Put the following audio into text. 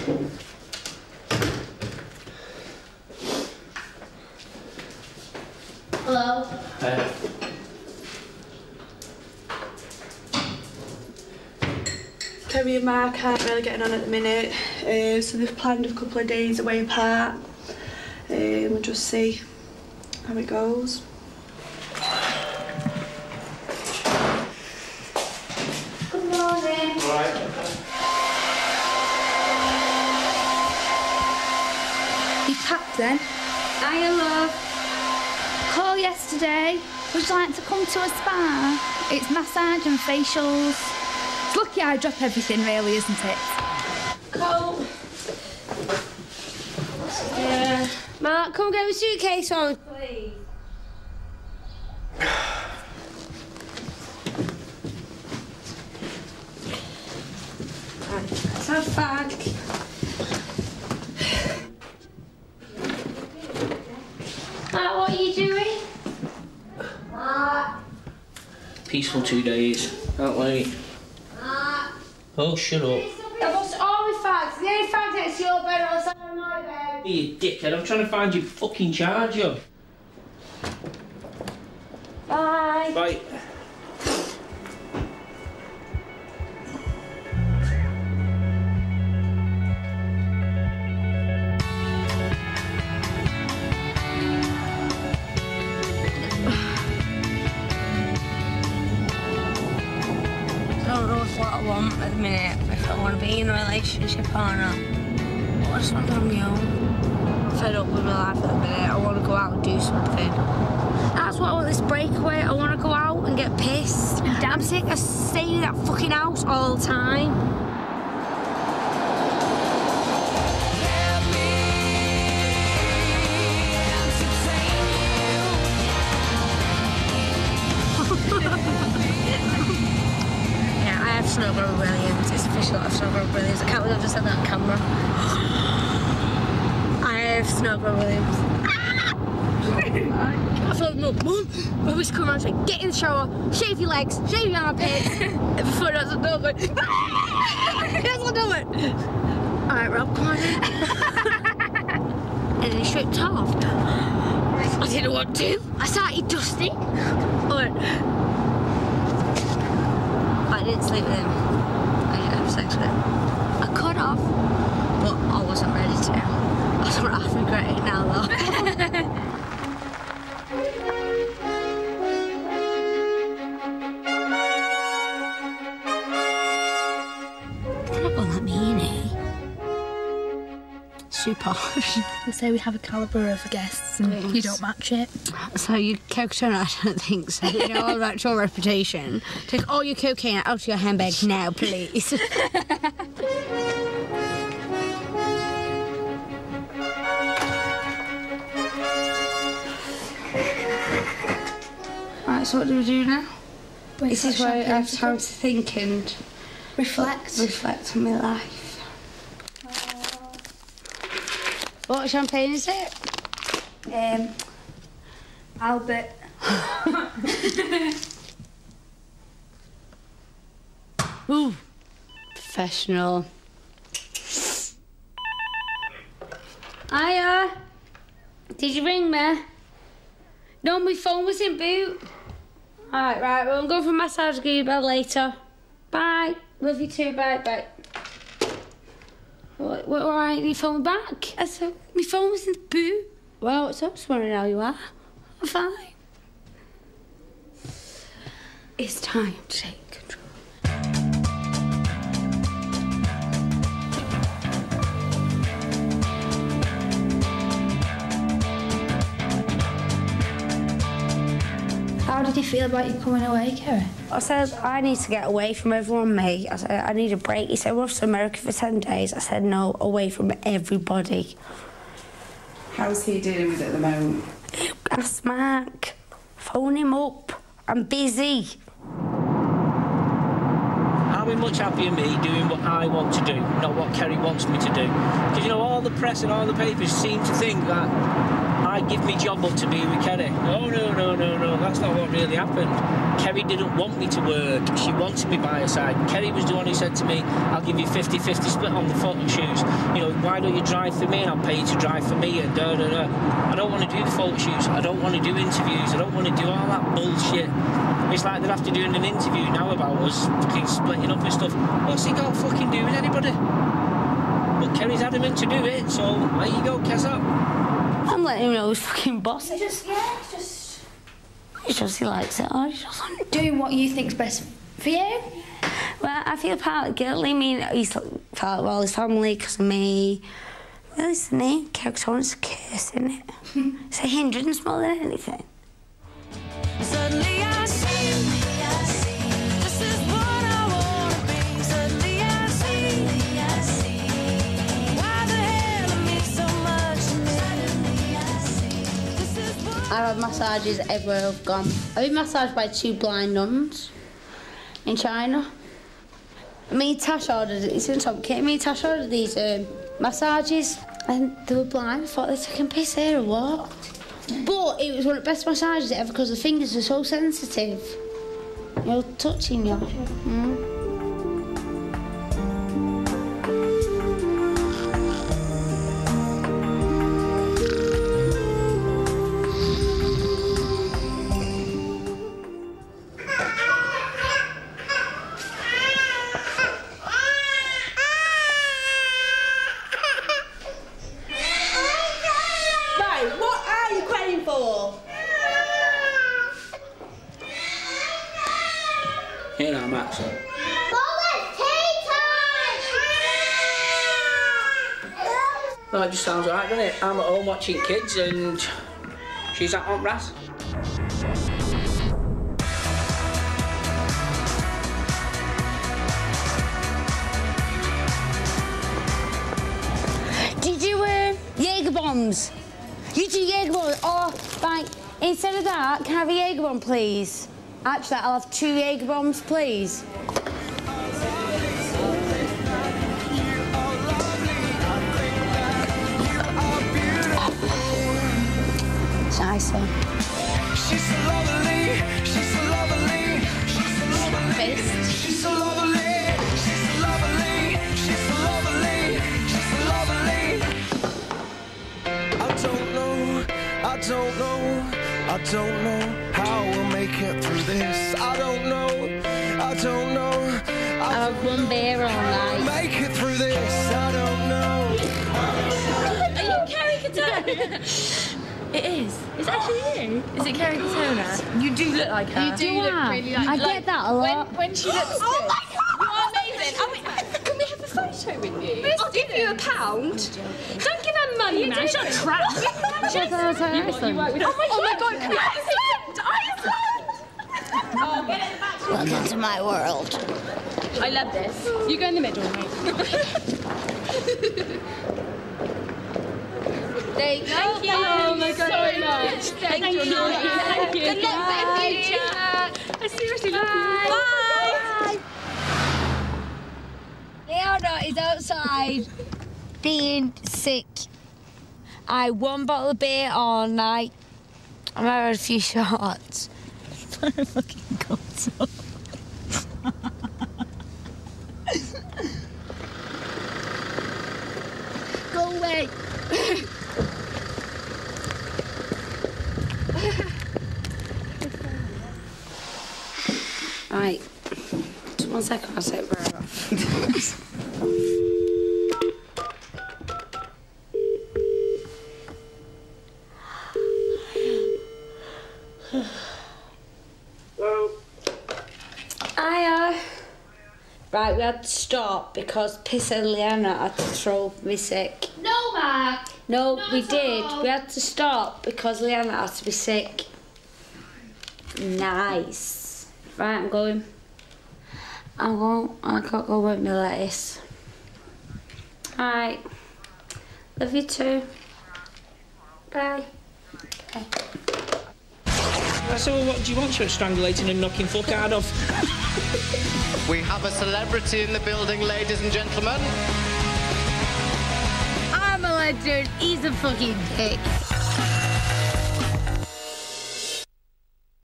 Hello. Terry and Mark aren't really getting on at the minute, so they've planned a couple of days away apart. We'll just see how it goes. Good morning. All right. You packed then? Hiya, love. Call yesterday. Would you like to come to a spa? It's massage and facials. It's lucky I drop everything, really, isn't it? Cole. Yeah. Mark, come get my suitcase on, please. Right, let's have a bag. Mark, what are you doing? Mark. Peaceful 2 days, aren't we? Mark. Oh, shut up. I've lost all my fags. The only fag next to your bed outside of my bed. You dickhead, I'm trying to find your fucking charger. Bye. Bye. I don't know what I want at the minute, if I want to be in a relationship or not. I just want to be on my own. I'm fed up with my life at the minute. I want to go out and do something. That's what I want this breakaway. I want to go out and get pissed. I'm sick of staying in that fucking house all the time. Yeah, I have Snowborough Brilliance. It's official, I have Snowborough Brilliance. I can't believe I've just said that on camera. I have Snowborough Williams. I feel like, no, Mum, I always come around and say, get in the shower, shave your legs, shave your armpits. And before that's what I'm going, that's what I'm doing. All right, Rob, come on in. And then he stripped off. I didn't want to. I started dusting. I didn't sleep with him. I didn't have sex with him. I could have, but I wasn't ready to. I don't half regret it now, though. They're not gonna let me in here. Super posh. They say we have a calibre of guests and you don't match it. So your cocaine, I don't think so. You know all about your reputation. Take all your cocaine out of your handbag now, please. Right, so what do we do now? Wait, This is where I have time to think and reflect. reflect on my life. What champagne is it? Albert. Ooh, professional. Hiya. Did you ring me? No, my phone was in boot. Right, well, I'm going for a massage. I'll give you a bell later. Bye. Love you too. Bye. What, all right, you phone me back? I said, my phone was in the boot. Well, what's up? Just wondering how you are. I'm fine. It's time to take control. How did you feel about you coming away, Kerry? I said, I need to get away from everyone, mate. I said, I need a break. He said, we're off to America for 10 days. I said, no, away from everybody. How's he dealing with it at the moment? Ask Mark. Phone him up. I'm busy. I'll be much happier me doing what I want to do, not what Kerry wants me to do. Because, you know, all the press and all the papers seem to think that I I give my job up to be with Kerry. No, that's not what really happened. Kerry didn't want me to work. She wanted me by her side. Kerry was the one who said to me, I'll give you 50-50 split on the photo shoots. You know, why don't you drive for me and I'll pay you to drive for me and da-da-da. I don't want to do the photo shoots. I don't want to do interviews. I don't want to do all that bullshit. It's like they'll have to do an interview now about us fucking splitting up and stuff. What's he got fucking do with anybody? But Kerry's adamant to do it, so there you go, Keza. I'm letting him know he's fucking boss. He just He likes it. Oh, he doesn't. doing what you think's best for you. Well, I feel partly guilty. I mean, he's felt well, his family, because of me. Well, isn't he? Character's a curse, isn't it? It's a hindrance more than anything. Suddenly I see, this is what I wanna be. Suddenly I see, why the hell it means so much to me. Suddenly I see, this is what I've had massages everywhere I've gone. I've been massaged by 2 blind nuns in China. Me and Tash ordered it. It's in Tom Kit. Me and Tash ordered these massages, and they were blind. I thought they're taking piss here or what? But it was one of the best massages ever because the fingers are so sensitive. You're touching you. Here now, Max. Well, it just sounds alright, doesn't it? I'm at home watching kids and she's at Aunt Ras. Did you Jaeger bombs? You do Jaeger bombs? Oh, right. Instead of that, can I have a Jaeger bomb, please? Actually, I'll have 2 Jaeger bombs, please. It's nice, though. she's so lovely, she's so lovely, she's so lovely, she's so lovely, she's so lovely, she's so lovely, she's so lovely. I don't know how we'll make it through this. I don't know. I'll have 1 beer all night. Make it through this. I don't know. Are you Kerry Katona? It is. It's actually you. Is it Kerry Katona? You do look like her. You do look really like I get that a lot. When she looks good. Oh my God! You are amazing. Can we have a photo with you? I'll give you £1. Don't give her money, man. She's not trapped. Iceland. Oh my God! Can we Iceland? Oh, get it back. Welcome to my world. I love this. You go in the middle, mate. Thank you. Oh my God, so much. Thank you. Thank you. Good luck for the future. I seriously love you. Bye. Leona is outside being sick. I had 1 bottle of beer all night. I might have had a few shots. Fucking God. Go away. Right. Just 1 second, I'll set it right off. Right, we had to stop because Piss and Leanna had to throw me sick. No, Mark. No, Not we at did. all. We had to stop because Leanna had to be sick. Nice. Right, I'm going. I gotta go with my lettuce. Alright. Love you too. Bye. Bye. So what do you want? You're strangulating and knocking fuck out of. We have a celebrity in the building, ladies and gentlemen. I'm a legend. He's a fucking dick.